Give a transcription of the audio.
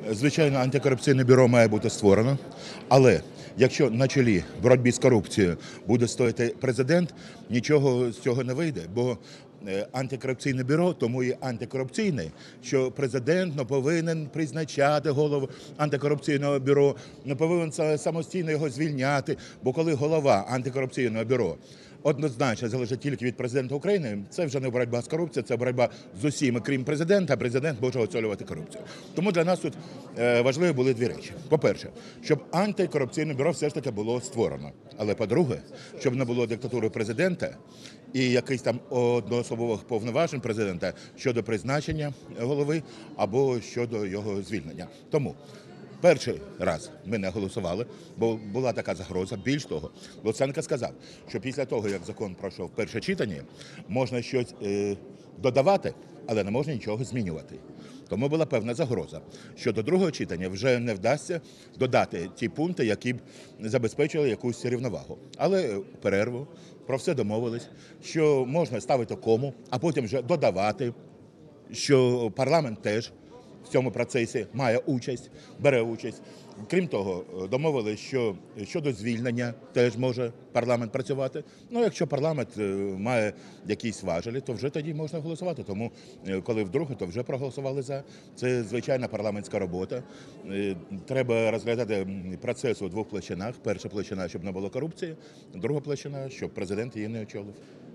Звичайно, антикорупційне бюро має бути створено, але якщо на чолі боротьби з корупцією буде стояти президент, нічого з цього не вийде, бо антикорупційне бюро тому і антикорупційне, що президент повинен призначати голову антикорупційного бюро, не повинен самостійно його звільняти, бо коли голова антикорупційного бюро однозначно залежить тільки від президента України, це вже не боротьба з корупцією, це боротьба з усіма, крім президента, а президент може очолювати корупцію. Тому для нас тут важливі були дві речі. По-перше, щоб антикорупційне бюро все ж таки було створено. Але по-друге, щоб не було диктатури президента і якихось там одноособових повноважень президента щодо призначення голови або щодо його звільнення. Тому перший раз ми не голосували, бо була така загроза. Більш того, Луценко сказав, що після того, як закон пройшов перше читання, можна щось додавати, але не можна нічого змінювати. Тому була певна загроза, що до другого читання вже не вдасться додати ті пункти, які б забезпечили якусь рівновагу. Але перерву, про все домовились, що можна ставити кому, а потім вже додавати, що парламент теж в цьому процесі має участь, бере участь. Крім того, домовились, що щодо звільнення теж може парламент працювати. Ну, якщо парламент має якісь важелі, то вже тоді можна голосувати. Тому, коли вдруге, то вже проголосували за. Це звичайна парламентська робота. Треба розглядати процес у двох площинах. Перша площина, щоб не було корупції, друга площина, щоб президент її не очолив.